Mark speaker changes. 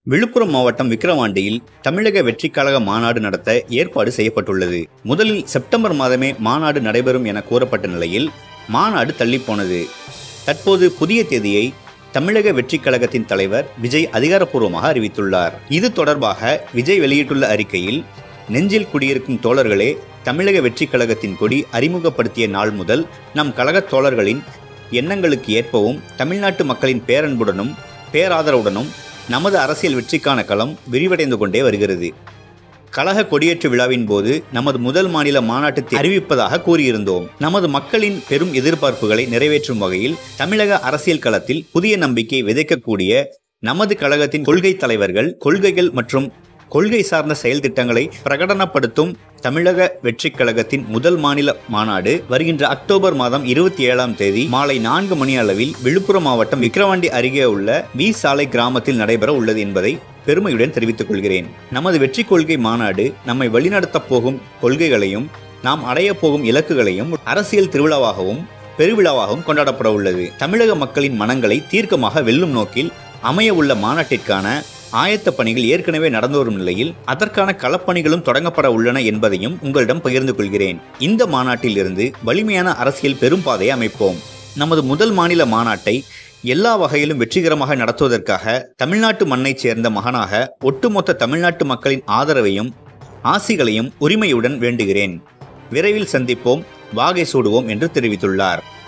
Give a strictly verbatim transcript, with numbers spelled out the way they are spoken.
Speaker 1: விழுப்புரம் மாவட்டம் விக்கிரவாண்டியில் தமிழக வெற்றிக் கழக மாநாடு நடத்த ஏற்பாடு செய்யப்பட்டுள்ளது. முதலில் செப்டம்பர் மாதமே மாநாடு நடைபெறும் என கூறப்பட்ட நிலையில் மாநாடு தள்ளிப்போனது. தற்போது புதிய தேதியை தமிழக வெற்றிக் கழகத்தின் தலைவர் விஜய் அதிகாரப்பூர்வமாக அறிவித்துள்ளார். இது தொடர்பாக விஜய் வெளியிட்டுள்ள அறிக்கையில், நெஞ்சில் குடியிருக்கும் தோழர்களே, தமிழக வெற்றிக் கழகத்தின் கொடி அறிமுகப்படுத்திய நாள் முதல் நம் கழகத் தோழர்களின் எண்ணங்களுக்கு ஏற்பவும் தமிழ்நாட்டு மக்களின் பேரன்புடனும் பேராதரவுடனும் நமது அரசியல் வெற்றிக்கான களம் விரிவடைந்து கொண்டே வருகிறது. கழக கொடியேற்று விழாவின் போது நமது முதல் மாநில மாநாட்டை அறிவிப்பதாக கூறியிருந்தோம். நமது மக்களின் பெரும் எதிர்பார்ப்புகளை நிறைவேற்றும் வகையில் தமிழக அரசியல் களத்தில் புதிய நம்பிக்கை விதைக்கக்கூடிய நமது கழகத்தின் கொள்கை தலைவர்கள், கொள்கைகள் மற்றும் கொள்கை சார்ந்த செயல் திட்டங்களை பிரகடனப்படுத்தும் தமிழக வெற்றிக் கழகத்தின் முதல் மாநில மாநாடு வருகின்ற அக்டோபர் மாதம் இருபத்தி ஏழாம் தேதி மாலை நான்கு மணி அளவில் விழுப்புரம் மாவட்டம் விக்கிரவாண்டி அருகே உள்ள வி சாலை கிராமத்தில் நடைபெற உள்ளது என்பதை பெருமையுடன் தெரிவித்துக் கொள்கிறேன். நமது வெற்றி கொள்கை மாநாடு நம்மை வழிநடத்தப் போகும் கொள்கைகளையும் நாம் அடைய போகும் இலக்குகளையும் அரசியல் திருவிழாவாகவும் பெருவிழாவாகவும் கொண்டாடப்பட உள்ளது. தமிழக மக்களின் மனங்களை தீர்க்கமாக வெல்லும் நோக்கில் அமைய உள்ள மாநாட்டிற்கான ஆயத்த பணிகள் ஏற்கனவே நடந்து வரும் நிலையில் அதற்கான களப்பணிகளும் தொடங்கப்பட உள்ளன என்பதையும் உங்களிடம் பகிர்ந்து கொள்கிறேன். இந்த மாநாட்டில் இருந்து வலிமையான அரசியல் பெரும் பாதையை அமைப்போம். நமது முதல் மாநில மாநாட்டை எல்லா வகையிலும் வெற்றிகரமாக நடத்துவதற்காக தமிழ்நாட்டு மண்ணைச் சேர்ந்த மகனாக ஒட்டுமொத்த தமிழ்நாட்டு மக்களின் ஆதரவையும் ஆசிகளையும் உரிமையுடன் வேண்டுகிறேன். விரைவில் சந்திப்போம், வாகை சூடுவோம் என்று தெரிவித்துள்ளார்.